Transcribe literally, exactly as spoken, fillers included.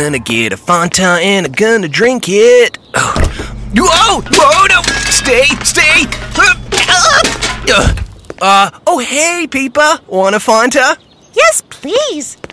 Gonna get a Fanta and I'm gonna drink it. Oh, whoa, whoa, no, stay, stay. Uh, uh, oh, hey, Peepa, want a Fanta? Yes, please.